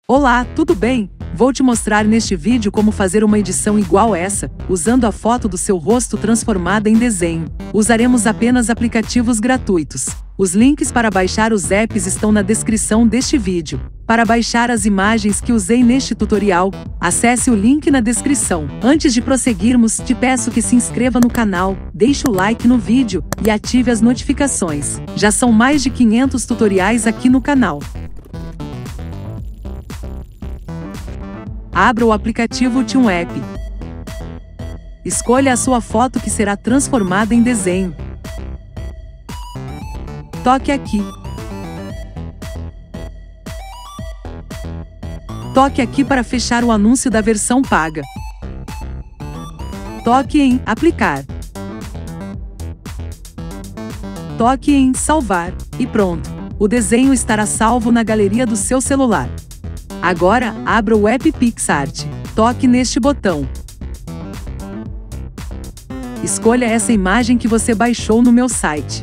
Olá, tudo bem? Vou te mostrar neste vídeo como fazer uma edição igual essa, usando a foto do seu rosto transformada em desenho. Usaremos apenas aplicativos gratuitos. Os links para baixar os apps estão na descrição deste vídeo. Para baixar as imagens que usei neste tutorial, acesse o link na descrição. Antes de prosseguirmos, te peço que se inscreva no canal, deixe o like no vídeo e ative as notificações. Já são mais de 500 tutoriais aqui no canal. Abra o aplicativo TeamApp. Escolha a sua foto que será transformada em desenho. Toque aqui. Toque aqui para fechar o anúncio da versão paga. Toque em Aplicar. Toque em Salvar e pronto. O desenho estará salvo na galeria do seu celular. Agora, abra o app PixArt. Toque neste botão. Escolha essa imagem que você baixou no meu site.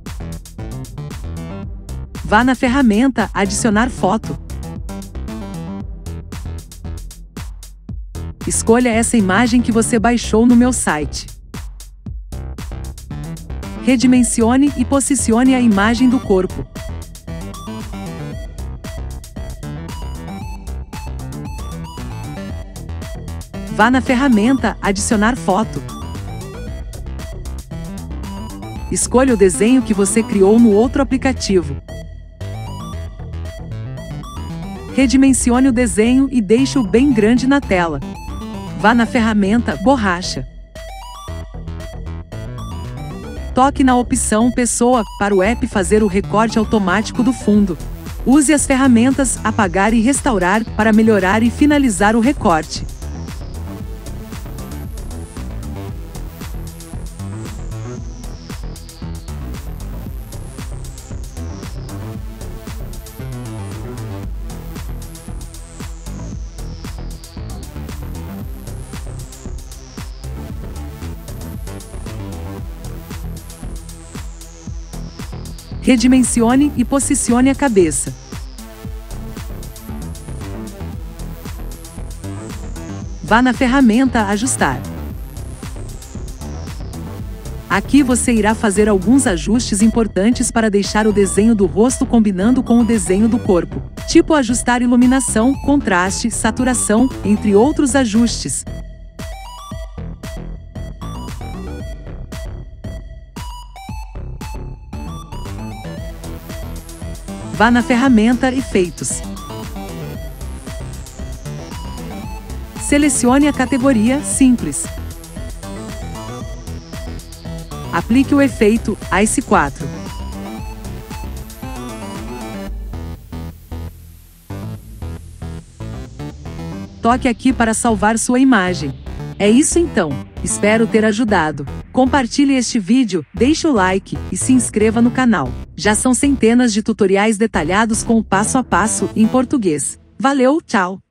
Vá na ferramenta Adicionar foto. Escolha essa imagem que você baixou no meu site. Redimensione e posicione a imagem do corpo. Vá na ferramenta Adicionar foto. Escolha o desenho que você criou no outro aplicativo. Redimensione o desenho e deixe-o bem grande na tela. Vá na ferramenta Borracha. Toque na opção Pessoa para o app fazer o recorte automático do fundo. Use as ferramentas Apagar e Restaurar para melhorar e finalizar o recorte. Redimensione e posicione a cabeça. Vá na ferramenta Ajustar. Aqui você irá fazer alguns ajustes importantes para deixar o desenho do rosto combinando com o desenho do corpo, tipo ajustar iluminação, contraste, saturação, entre outros ajustes. Vá na ferramenta Efeitos. Selecione a categoria Simples. Aplique o efeito Ice 4. Toque aqui para salvar sua imagem. É isso então. Espero ter ajudado. Compartilhe este vídeo, deixe o like e se inscreva no canal. Já são centenas de tutoriais detalhados com o passo a passo em português. Valeu, tchau!